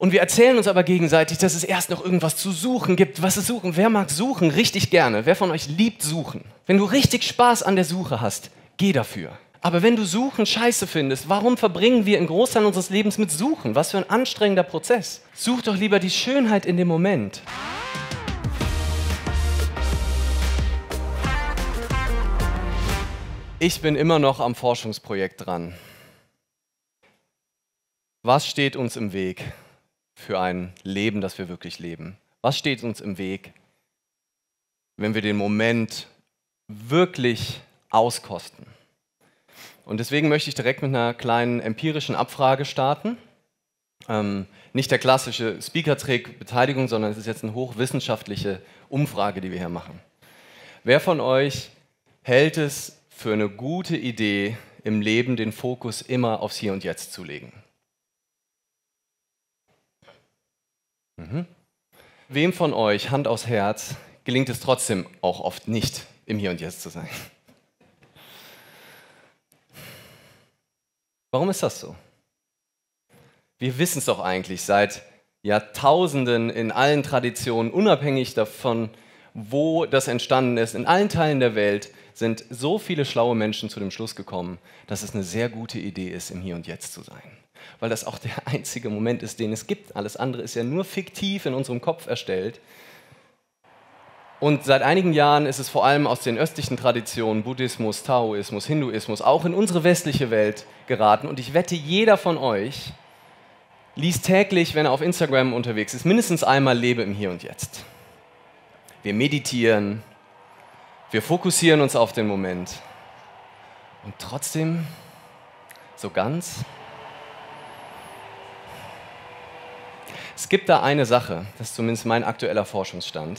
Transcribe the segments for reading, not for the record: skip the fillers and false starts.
Und wir erzählen uns aber gegenseitig, dass es erst noch irgendwas zu suchen gibt. Was ist suchen? Wer mag suchen? Richtig gerne. Wer von euch liebt suchen? Wenn du richtig Spaß an der Suche hast, geh dafür. Aber wenn du Suchen scheiße findest, warum verbringen wir einen Großteil unseres Lebens mit Suchen? Was für ein anstrengender Prozess. Such doch lieber die Schönheit in dem Moment. Ich bin immer noch am Forschungsprojekt dran. Was steht uns im Weg für ein Leben, das wir wirklich leben? Was steht uns im Weg, wenn wir den Moment wirklich auskosten? Und deswegen möchte ich direkt mit einer kleinen empirischen Abfrage starten. Nicht der klassische Speaker-Trick-Beteiligung, sondern es ist jetzt eine hochwissenschaftliche Umfrage, die wir hier machen. Wer von euch hält es für eine gute Idee, im Leben den Fokus immer aufs Hier und Jetzt zu legen? Wem von euch, Hand aufs Herz, gelingt es trotzdem auch oft nicht, im Hier und Jetzt zu sein? Warum ist das so? Wir wissen es doch eigentlich seit Jahrtausenden in allen Traditionen, unabhängig davon, wo das entstanden ist, in allen Teilen der Welt sind so viele schlaue Menschen zu dem Schluss gekommen, dass es eine sehr gute Idee ist, im Hier und Jetzt zu sein. Weil das auch der einzige Moment ist, den es gibt. Alles andere ist ja nur fiktiv in unserem Kopf erstellt. Und seit einigen Jahren ist es vor allem aus den östlichen Traditionen, Buddhismus, Taoismus, Hinduismus, auch in unsere westliche Welt geraten. Und ich wette, jeder von euch liest täglich, wenn er auf Instagram unterwegs ist, mindestens einmal Lebe im Hier und Jetzt. Wir meditieren, wir fokussieren uns auf den Moment. Und trotzdem, so ganz. Es gibt da eine Sache, das ist zumindest mein aktueller Forschungsstand,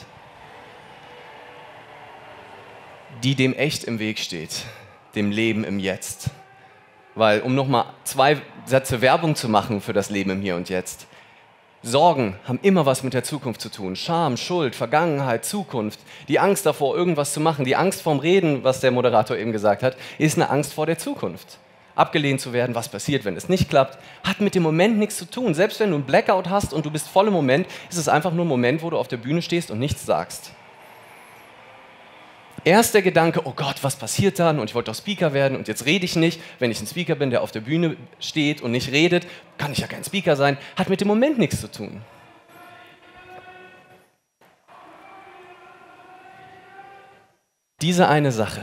die dem echt im Weg steht, dem Leben im Jetzt. Weil, um nochmal 2 Sätze Werbung zu machen für das Leben im Hier und Jetzt, Sorgen haben immer was mit der Zukunft zu tun. Scham, Schuld, Vergangenheit, Zukunft, die Angst davor, irgendwas zu machen, die Angst vorm Reden, was der Moderator eben gesagt hat, ist eine Angst vor der Zukunft. Abgelehnt zu werden, was passiert, wenn es nicht klappt, hat mit dem Moment nichts zu tun. Selbst wenn du einen Blackout hast und du bist voll im Moment, ist es einfach nur ein Moment, wo du auf der Bühne stehst und nichts sagst. Erst der Gedanke, oh Gott, was passiert dann? Und ich wollte doch Speaker werden und jetzt rede ich nicht. Wenn ich ein Speaker bin, der auf der Bühne steht und nicht redet, kann ich ja kein Speaker sein. Hat mit dem Moment nichts zu tun. Diese eine Sache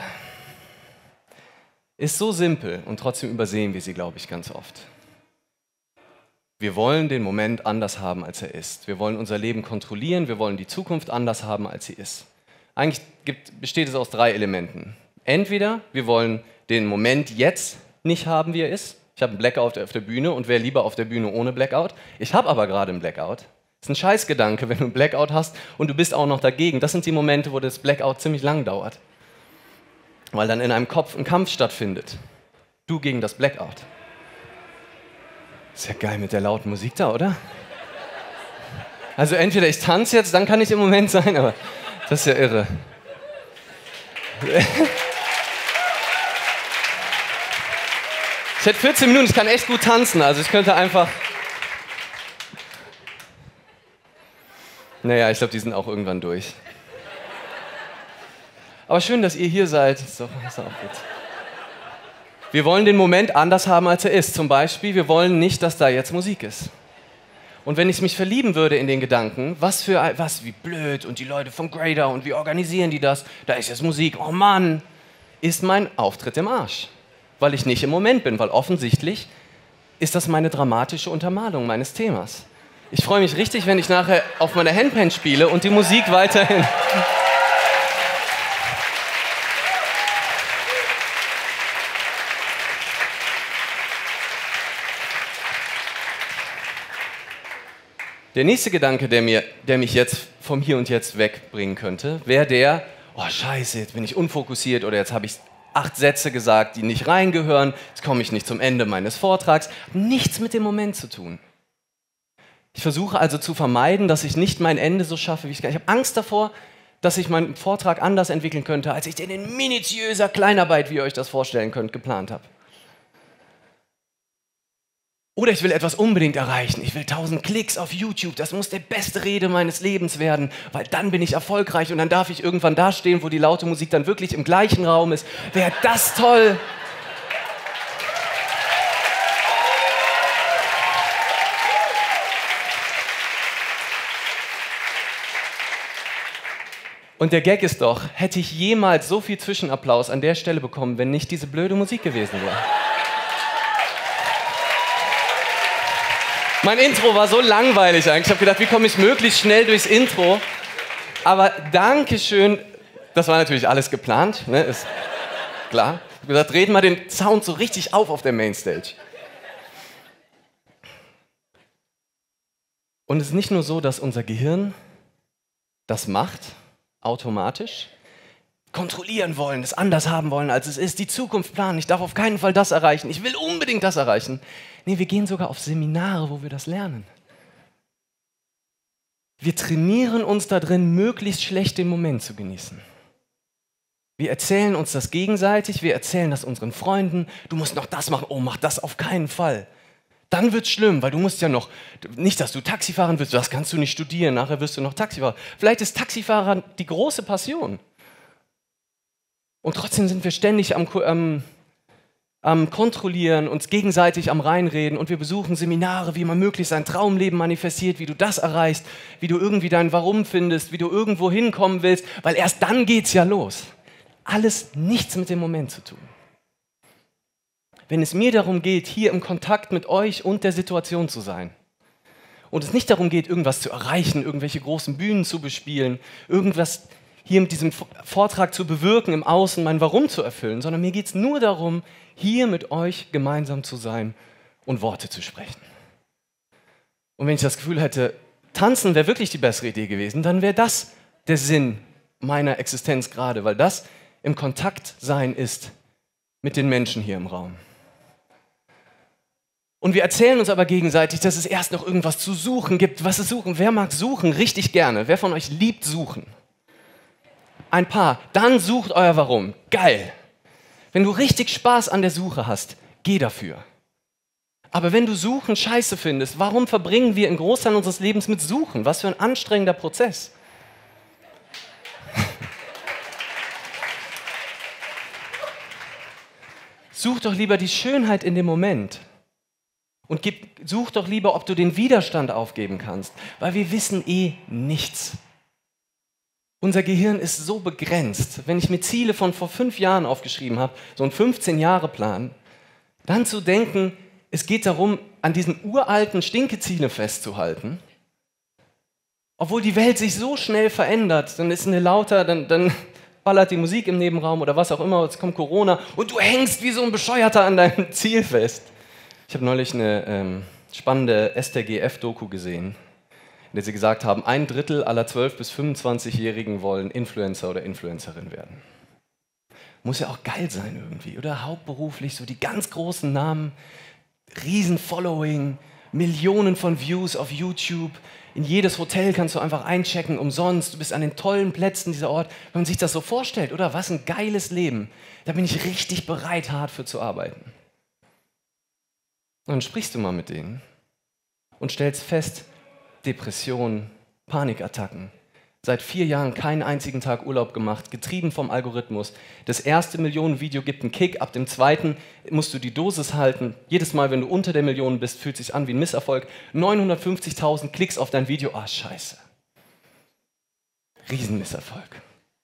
ist so simpel und trotzdem übersehen wir sie, glaube ich, ganz oft. Wir wollen den Moment anders haben, als er ist. Wir wollen unser Leben kontrollieren, wir wollen die Zukunft anders haben, als sie ist. Eigentlich besteht es aus 3 Elementen. Entweder wir wollen den Moment jetzt nicht haben, wie er ist. Ich habe einen Blackout auf der Bühne und wäre lieber auf der Bühne ohne Blackout. Ich habe aber gerade einen Blackout. Das ist ein Scheißgedanke, wenn du einen Blackout hast und du bist auch noch dagegen. Das sind die Momente, wo das Blackout ziemlich lang dauert. Weil dann in einem Kopf ein Kampf stattfindet. Du gegen das Blackout. Ist ja geil mit der lauten Musik da, oder? Also entweder ich tanze jetzt, dann kann ich im Moment sein, aber das ist ja irre. Ich hätte 14 Minuten, ich kann echt gut tanzen, also ich könnte einfach... Naja, ich glaube, die sind auch irgendwann durch. Aber schön, dass ihr hier seid. Ist auch gut. Wir wollen den Moment anders haben, als er ist. Zum Beispiel, wir wollen nicht, dass da jetzt Musik ist. Und wenn ich mich verlieben würde in den Gedanken, wie blöd und die Leute vom Grader und wie organisieren die das? Da ist jetzt Musik, oh Mann, ist mein Auftritt im Arsch. Weil ich nicht im Moment bin, weil offensichtlich ist das meine dramatische Untermalung meines Themas. Ich freue mich richtig, wenn ich nachher auf meiner Handpan spiele und die Musik weiterhin... Der nächste Gedanke, der mich jetzt vom Hier und Jetzt wegbringen könnte, wäre der, oh Scheiße, jetzt bin ich unfokussiert oder jetzt habe ich 8 Sätze gesagt, die nicht reingehören, jetzt komme ich nicht zum Ende meines Vortrags. Nichts mit dem Moment zu tun. Ich versuche also zu vermeiden, dass ich nicht mein Ende so schaffe, wie ich kann. Ich habe Angst davor, dass ich meinen Vortrag anders entwickeln könnte, als ich den in minutiöser Kleinarbeit, wie ihr euch das vorstellen könnt, geplant habe. Oder ich will etwas unbedingt erreichen. Ich will 1000 Klicks auf YouTube. Das muss die beste Rede meines Lebens werden, weil dann bin ich erfolgreich und dann darf ich irgendwann dastehen, wo die laute Musik dann wirklich im gleichen Raum ist. Wäre das toll? Und der Gag ist doch, hätte ich jemals so viel Zwischenapplaus an der Stelle bekommen, wenn nicht diese blöde Musik gewesen wäre. Mein Intro war so langweilig eigentlich. Ich habe gedacht, wie komme ich möglichst schnell durchs Intro? Aber Dankeschön, das war natürlich alles geplant, ne? Ist klar. Ich habe gesagt, drehen mal den Sound so richtig auf der Mainstage. Und es ist nicht nur so, dass unser Gehirn das macht, automatisch, kontrollieren wollen, es anders haben wollen, als es ist, die Zukunft planen, ich darf auf keinen Fall das erreichen, ich will unbedingt das erreichen. Nee, wir gehen sogar auf Seminare, wo wir das lernen. Wir trainieren uns da drin, möglichst schlecht den Moment zu genießen. Wir erzählen uns das gegenseitig, wir erzählen das unseren Freunden, du musst noch das machen, oh, mach das auf keinen Fall. Dann wird's schlimm, weil du musst ja noch, nicht, dass du Taxi fahren willst, das kannst du nicht studieren, nachher wirst du noch Taxifahrer. Vielleicht ist Taxifahren die große Passion. Und trotzdem sind wir ständig am Kontrollieren, uns gegenseitig am Reinreden und wir besuchen Seminare, wie man möglichst sein Traumleben manifestiert, wie du das erreichst, wie du irgendwie dein Warum findest, wie du irgendwo hinkommen willst, weil erst dann geht's ja los. Alles nichts mit dem Moment zu tun. Wenn es mir darum geht, hier im Kontakt mit euch und der Situation zu sein und es nicht darum geht, irgendwas zu erreichen, irgendwelche großen Bühnen zu bespielen, irgendwas hier mit diesem Vortrag zu bewirken, im Außen mein Warum zu erfüllen, sondern mir geht es nur darum, hier mit euch gemeinsam zu sein und Worte zu sprechen. Und wenn ich das Gefühl hätte, tanzen wäre wirklich die bessere Idee gewesen, dann wäre das der Sinn meiner Existenz gerade, weil das im Kontakt sein ist mit den Menschen hier im Raum. Und wir erzählen uns aber gegenseitig, dass es erst noch irgendwas zu suchen gibt. Was ist suchen? Wer mag suchen richtig gerne? Wer von euch liebt suchen? Ein paar. Dann sucht euer Warum. Geil. Wenn du richtig Spaß an der Suche hast, geh dafür. Aber wenn du Suchen scheiße findest, warum verbringen wir einen Großteil unseres Lebens mit Suchen? Was für ein anstrengender Prozess. Such doch lieber die Schönheit in dem Moment. Und such doch lieber, ob du den Widerstand aufgeben kannst, weil wir wissen eh nichts. Unser Gehirn ist so begrenzt. Wenn ich mir Ziele von vor 5 Jahren aufgeschrieben habe, so einen 15-Jahre-Plan, dann zu denken, es geht darum, an diesen uralten Stinkeziele festzuhalten, obwohl die Welt sich so schnell verändert, dann ist eine lauter, dann ballert die Musik im Nebenraum oder was auch immer, jetzt kommt Corona und du hängst wie so ein Bescheuerter an deinem Ziel fest. Ich habe neulich eine spannende StGF-Doku gesehen, in der sie gesagt haben, 1/3 aller 12- bis 25-Jährigen wollen Influencer oder Influencerin werden. Muss ja auch geil sein irgendwie, oder? Hauptberuflich, so die ganz großen Namen, Riesen-Following, Millionen von Views auf YouTube, in jedes Hotel kannst du einfach einchecken, umsonst, du bist an den tollen Plätzen dieser Ort. Wenn man sich das so vorstellt, oder? Was ein geiles Leben. Da bin ich richtig bereit, hart für zu arbeiten. Und dann sprichst du mal mit denen und stellst fest, Depressionen, Panikattacken, seit 4 Jahren keinen einzigen Tag Urlaub gemacht, getrieben vom Algorithmus. Das erste Millionenvideo gibt einen Kick, ab dem zweiten musst du die Dosis halten. Jedes Mal, wenn du unter der Million bist, fühlt es sich an wie ein Misserfolg. 950.000 Klicks auf dein Video, ah scheiße. Riesenmisserfolg.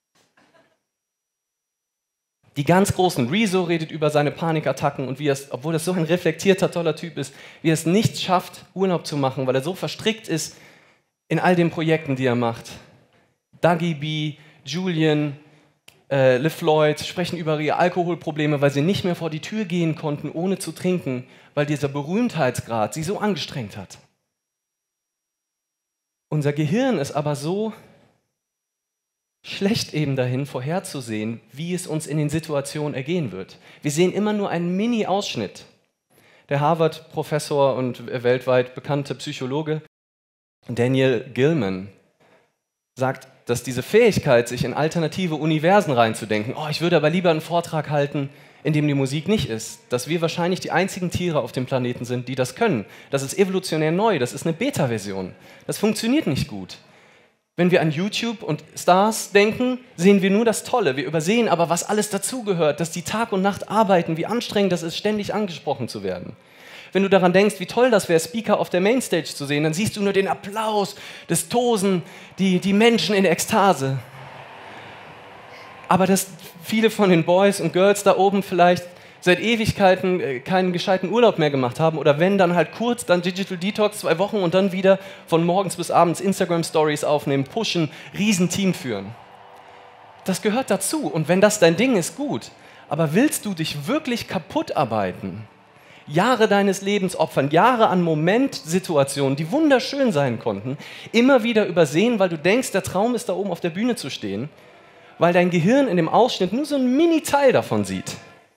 Die ganz großen, Rezo redet über seine Panikattacken und wie er es, obwohl er so ein reflektierter, toller Typ ist, wie er es nicht schafft, Urlaub zu machen, weil er so verstrickt ist in all den Projekten, die er macht. Dougie B, Julian, LeFloid sprechen über ihre Alkoholprobleme, weil sie nicht mehr vor die Tür gehen konnten, ohne zu trinken, weil dieser Berühmtheitsgrad sie so angestrengt hat. Unser Gehirn ist aber so schlecht eben dahin, vorherzusehen, wie es uns in den Situationen ergehen wird. Wir sehen immer nur einen Mini-Ausschnitt. Der Harvard-Professor und weltweit bekannte Psychologe Daniel Gilman sagt, dass diese Fähigkeit, sich in alternative Universen reinzudenken, oh, ich würde aber lieber einen Vortrag halten in dem die Musik nicht ist, dass wir wahrscheinlich die einzigen Tiere auf dem Planeten sind, die das können. Das ist evolutionär neu, das ist eine Beta-Version. Das funktioniert nicht gut. Wenn wir an YouTube und Stars denken, sehen wir nur das Tolle. Wir übersehen aber, was alles dazugehört, dass die Tag und Nacht arbeiten, wie anstrengend das ist, ständig angesprochen zu werden. Wenn du daran denkst, wie toll das wäre, Speaker auf der Mainstage zu sehen, dann siehst du nur den Applaus, das Tosen, die Menschen in Ekstase. Aber dass viele von den Boys und Girls da oben vielleicht seit Ewigkeiten keinen gescheiten Urlaub mehr gemacht haben oder wenn, dann halt kurz, dann Digital Detox 2 Wochen und dann wieder von morgens bis abends Instagram-Stories aufnehmen, pushen, Riesenteam führen. Das gehört dazu und wenn das dein Ding ist, gut. Aber willst du dich wirklich kaputt arbeiten? Jahre deines Lebens opfern, Jahre an Momentsituationen, die wunderschön sein konnten, immer wieder übersehen, weil du denkst, der Traum ist da oben auf der Bühne zu stehen, weil dein Gehirn in dem Ausschnitt nur so einen Mini-Teil davon sieht.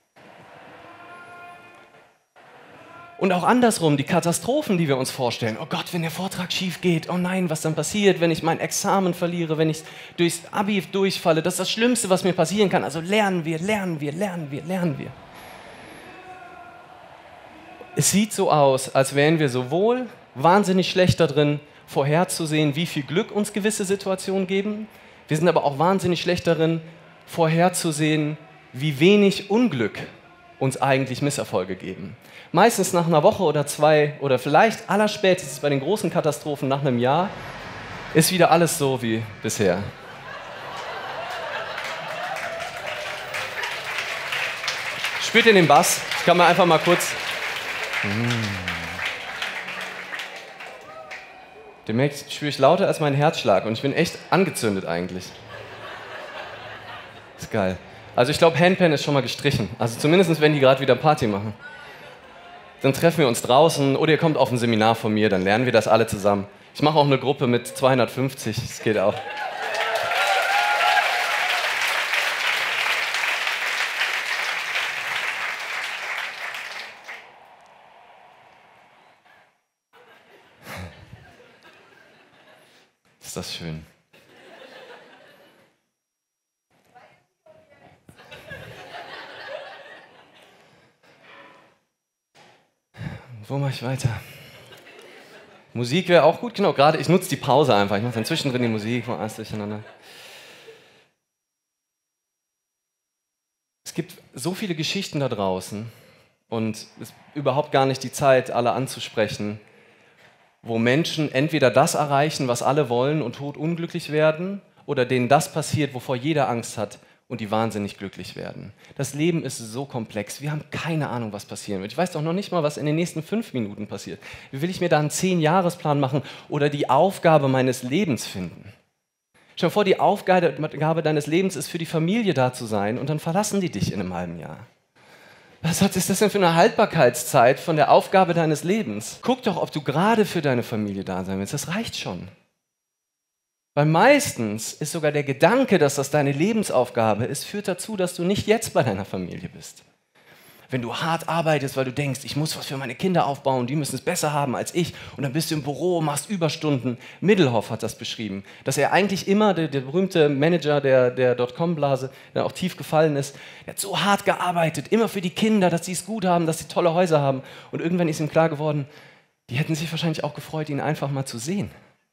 Und auch andersrum, die Katastrophen, die wir uns vorstellen. Oh Gott, wenn der Vortrag schief geht, oh nein, was dann passiert, wenn ich mein Examen verliere, wenn ich durchs Abi durchfalle, das ist das Schlimmste, was mir passieren kann. Also lernen wir. Es sieht so aus, als wären wir sowohl wahnsinnig schlecht darin, vorherzusehen, wie viel Glück uns gewisse Situationen geben. Wir sind aber auch wahnsinnig schlecht darin, vorherzusehen, wie wenig Unglück uns eigentlich Misserfolge geben. Meistens nach einer Woche oder 2 oder vielleicht allerspätestens bei den großen Katastrophen nach einem Jahr ist wieder alles so wie bisher. Spürt ihr den Bass? Ich kann mal einfach mal kurz... Den merkt, spüre ich lauter als mein Herzschlag und ich bin echt angezündet eigentlich. Ist geil. Also ich glaube, Handpan ist schon mal gestrichen. Also zumindest, wenn die gerade wieder Party machen. Dann treffen wir uns draußen oder ihr kommt auf ein Seminar von mir, dann lernen wir das alle zusammen. Ich mache auch eine Gruppe mit 250, das geht auch. Ist das schön. Wo mache ich weiter? Musik wäre auch gut, genau. Gerade ich nutze die Pause einfach. Ich mache dann zwischendrin die Musik, mache alles durcheinander. Es gibt so viele Geschichten da draußen und es ist überhaupt gar nicht die Zeit, alle anzusprechen, wo Menschen entweder das erreichen, was alle wollen und todunglücklich werden, oder denen das passiert, wovor jeder Angst hat und die wahnsinnig glücklich werden. Das Leben ist so komplex, wir haben keine Ahnung, was passieren wird. Ich weiß doch noch nicht mal, was in den nächsten 5 Minuten passiert. Wie will ich mir da einen 10-Jahresplan machen oder die Aufgabe meines Lebens finden? Stell dir vor, die Aufgabe deines Lebens ist, für die Familie da zu sein und dann verlassen die dich in einem halben Jahr. Was ist das denn für eine Haltbarkeitszeit von der Aufgabe deines Lebens? Guck doch, ob du gerade für deine Familie da sein willst. Das reicht schon. Weil meistens ist sogar der Gedanke, dass das deine Lebensaufgabe ist, führt dazu, dass du nicht jetzt bei deiner Familie bist. Wenn du hart arbeitest, weil du denkst, ich muss was für meine Kinder aufbauen, die müssen es besser haben als ich, und dann bist du im Büro, machst Überstunden. Middelhoff hat das beschrieben, dass er eigentlich immer, der berühmte Manager der Dotcom-Blase, der auch tief gefallen ist, der hat so hart gearbeitet, immer für die Kinder, dass sie es gut haben, dass sie tolle Häuser haben. Und irgendwann ist ihm klar geworden, die hätten sich wahrscheinlich auch gefreut, ihn einfach mal zu sehen.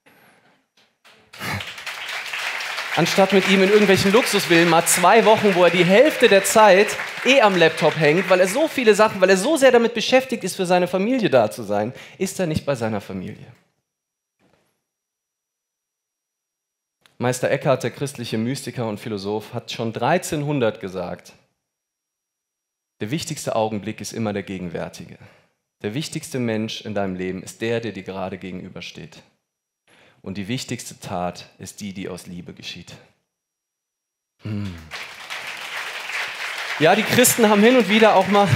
Anstatt mit ihm in irgendwelchen Luxusvillen mal 2 Wochen, wo er die Hälfte der Zeit am Laptop hängt, weil er so viele Sachen, weil er so sehr damit beschäftigt ist, für seine Familie da zu sein, ist er nicht bei seiner Familie. Meister Eckhart, der christliche Mystiker und Philosoph, hat schon 1300 gesagt, der wichtigste Augenblick ist immer der gegenwärtige. Der wichtigste Mensch in deinem Leben ist der dir gerade gegenübersteht. Und die wichtigste Tat ist die, die aus Liebe geschieht. Ja, die Christen haben hin und wieder auch mal...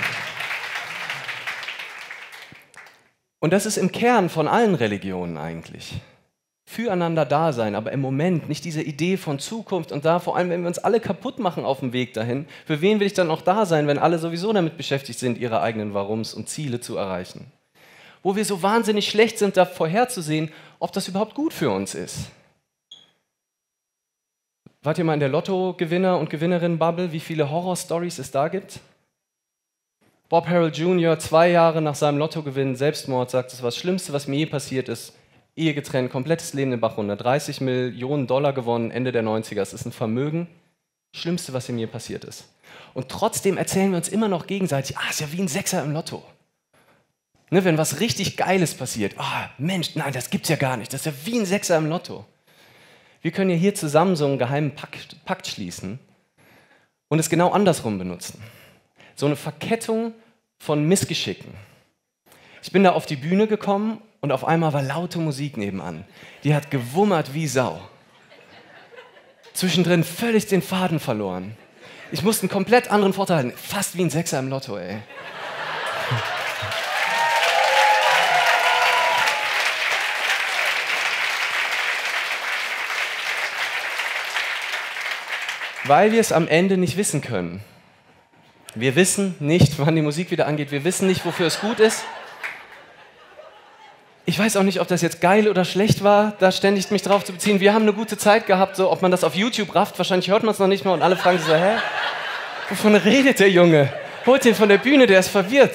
Und das ist im Kern von allen Religionen eigentlich. Füreinander da sein, aber im Moment nicht diese Idee von Zukunft und da, vor allem wenn wir uns alle kaputt machen auf dem Weg dahin, für wen will ich dann auch da sein, wenn alle sowieso damit beschäftigt sind, ihre eigenen Warums und Ziele zu erreichen? Wo wir so wahnsinnig schlecht sind, da vorherzusehen, ob das überhaupt gut für uns ist. Wart ihr mal in der Lotto-Gewinner- und Gewinnerinnen-Bubble, wie viele Horror-Stories es da gibt? Bob Harrell Jr., 2 Jahre nach seinem Lottogewinn, Selbstmord, sagt, das war das Schlimmste, was mir je passiert ist. Ehe getrennt, komplettes Leben den Bach runter, 30 Millionen Dollar gewonnen, Ende der 90er. Das ist ein Vermögen. Schlimmste, was ihm je passiert ist. Und trotzdem erzählen wir uns immer noch gegenseitig, ist ja wie ein Sechser im Lotto. Ne, wenn was richtig Geiles passiert, Mensch, nein, das gibt's ja gar nicht, das ist ja wie ein Sechser im Lotto. Wir können ja hier zusammen so einen geheimen Pakt schließen und es genau andersrum benutzen. So eine Verkettung von Missgeschicken. Ich bin da auf die Bühne gekommen und auf einmal war laute Musik nebenan. Die hat gewummert wie Sau. Zwischendrin völlig den Faden verloren. Ich musste einen komplett anderen Vorteil halten. Fast wie ein Sechser im Lotto, ey. Weil wir es am Ende nicht wissen können. Wir wissen nicht, wann die Musik wieder angeht. Wir wissen nicht, wofür es gut ist. Ich weiß auch nicht, ob das jetzt geil oder schlecht war, da ständig mich drauf zu beziehen. Wir haben eine gute Zeit gehabt, so, ob man das auf YouTube rafft. Wahrscheinlich hört man es noch nicht mal und alle fragen sich so, hä? Wovon redet der Junge? Holt ihn von der Bühne, der ist verwirrt.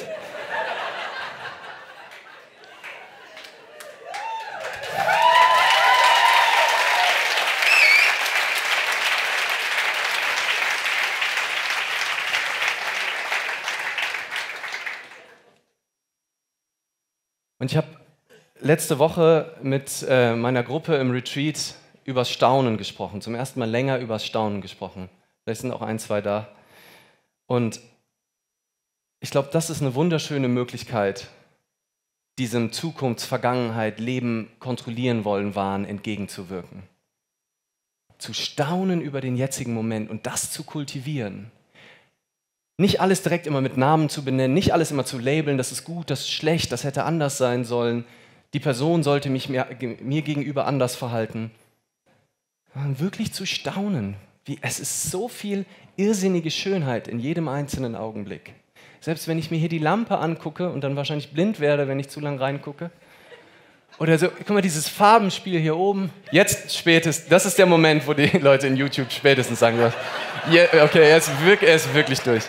Und ich habe letzte Woche mit meiner Gruppe im Retreat übers Staunen gesprochen. Zum ersten Mal länger übers Staunen gesprochen. Vielleicht sind auch 1, 2 da. Und ich glaube, das ist eine wunderschöne Möglichkeit, diesem Zukunfts-, Vergangenheit, Leben kontrollieren wollen, Wahn entgegenzuwirken. Zu staunen über den jetzigen Moment und das zu kultivieren. Nicht alles direkt immer mit Namen zu benennen, nicht alles immer zu labeln, das ist gut, das ist schlecht, das hätte anders sein sollen. Die Person sollte mich mir gegenüber anders verhalten. Wirklich zu staunen. Es ist so viel irrsinnige Schönheit in jedem einzelnen Augenblick. Selbst wenn ich mir hier die Lampe angucke und dann wahrscheinlich blind werde, wenn ich zu lang reingucke. Oder so, guck mal, dieses Farbenspiel hier oben. Jetzt spätestens, das ist der Moment, wo die Leute in YouTube spätestens sagen, okay, er ist wirklich durch.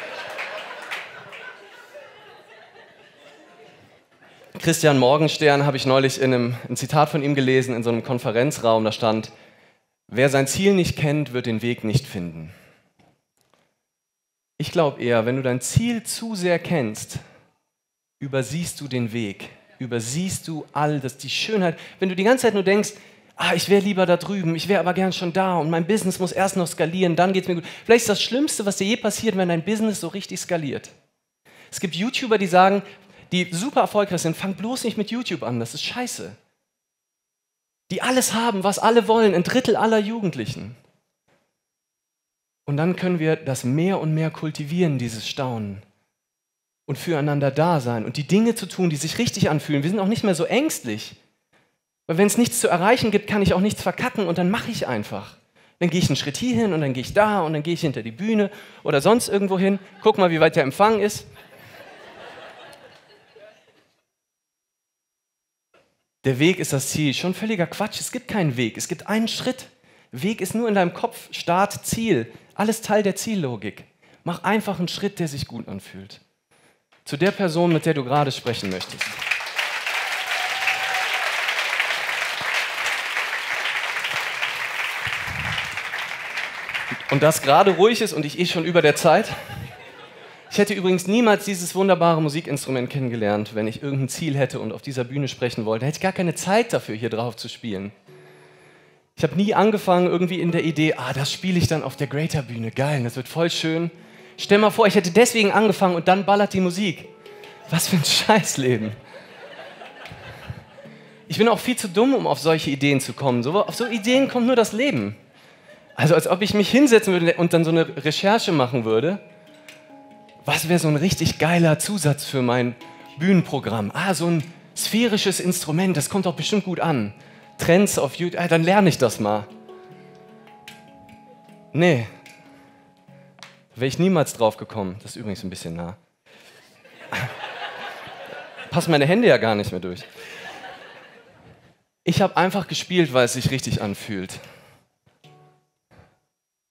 Christian Morgenstern habe ich neulich ein Zitat von ihm gelesen in so einem Konferenzraum, da stand: Wer sein Ziel nicht kennt, wird den Weg nicht finden. Ich glaube eher, wenn du dein Ziel zu sehr kennst, übersiehst du den Weg, übersiehst du all das, die Schönheit. Wenn du die ganze Zeit nur denkst, ich wäre lieber da drüben, ich wäre aber gern schon da und mein Business muss erst noch skalieren, dann geht es mir gut. Vielleicht ist das Schlimmste, was dir je passiert, wenn dein Business so richtig skaliert. Es gibt YouTuber, die sagen, die super erfolgreich sind, fang bloß nicht mit YouTube an, das ist scheiße. Die alles haben, was alle wollen, 1/3 aller Jugendlichen. Und dann können wir das mehr und mehr kultivieren, dieses Staunen. Und füreinander da sein und die Dinge zu tun, die sich richtig anfühlen. Wir sind auch nicht mehr so ängstlich. Weil wenn es nichts zu erreichen gibt, kann ich auch nichts verkacken und dann mache ich einfach. Dann gehe ich einen Schritt hier hin und dann gehe ich da und dann gehe ich hinter die Bühne oder sonst irgendwo hin. Guck mal, wie weit der Empfang ist. Der Weg ist das Ziel. Schon völliger Quatsch. Es gibt keinen Weg. Es gibt einen Schritt. Weg ist nur in deinem Kopf. Start, Ziel. Alles Teil der Ziellogik. Mach einfach einen Schritt, der sich gut anfühlt. Zu der Person, mit der du gerade sprechen möchtest. Und das gerade ruhig ist und ich schon über der Zeit. Ich hätte übrigens niemals dieses wunderbare Musikinstrument kennengelernt, wenn ich irgendein Ziel hätte und auf dieser Bühne sprechen wollte. Hätte ich gar keine Zeit dafür, hier drauf zu spielen. Ich habe nie angefangen irgendwie in der Idee, das spiele ich dann auf der Greater-Bühne. Geil, das wird voll schön. Stell mal vor, ich hätte deswegen angefangen und dann ballert die Musik. Was für ein Scheißleben. Ich bin auch viel zu dumm, um auf solche Ideen zu kommen. Auf so Ideen kommt nur das Leben. Also als ob ich mich hinsetzen würde und dann so eine Recherche machen würde. Was wäre so ein richtig geiler Zusatz für mein Bühnenprogramm? So ein sphärisches Instrument, das kommt doch bestimmt gut an. Trends auf YouTube, dann lerne ich das mal. Nee, da wäre ich niemals drauf gekommen. Das ist übrigens ein bisschen nah. Passen meine Hände ja gar nicht mehr durch. Ich habe einfach gespielt, weil es sich richtig anfühlt.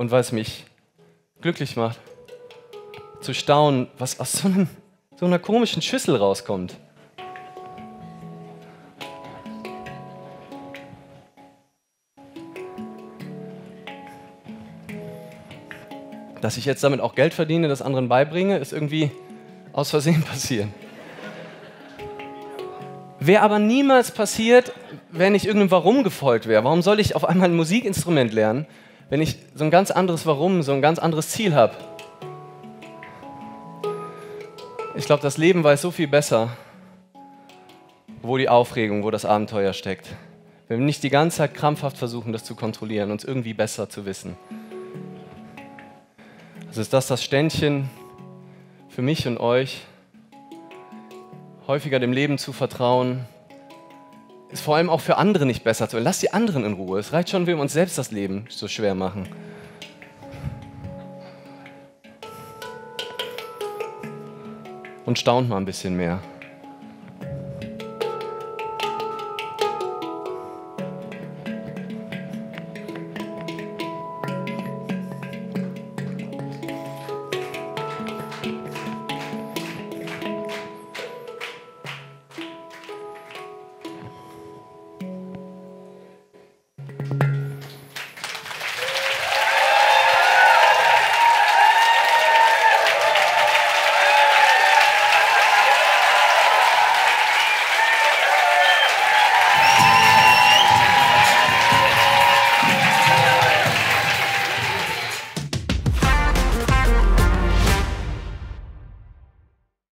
und weil es mich glücklich macht, zu staunen, was aus so einer komischen Schüssel rauskommt. Dass ich jetzt damit auch Geld verdiene, das anderen beibringe, ist irgendwie aus Versehen passiert. Wäre aber niemals passiert, wenn ich irgendeinem Warum gefolgt wäre. Warum soll ich auf einmal ein Musikinstrument lernen, wenn ich so ein ganz anderes Warum, so ein ganz anderes Ziel habe? Ich glaube, das Leben weiß so viel besser, wo die Aufregung, wo das Abenteuer steckt. Wenn wir nicht die ganze Zeit krampfhaft versuchen, das zu kontrollieren, uns irgendwie besser zu wissen. Also ist das Ständchen für mich und euch, häufiger dem Leben zu vertrauen, ist vor allem auch für andere nicht besser zu werden. Lasst die anderen in Ruhe. Es reicht schon, wenn wir uns selbst das Leben so schwer machen. Und staunt mal ein bisschen mehr.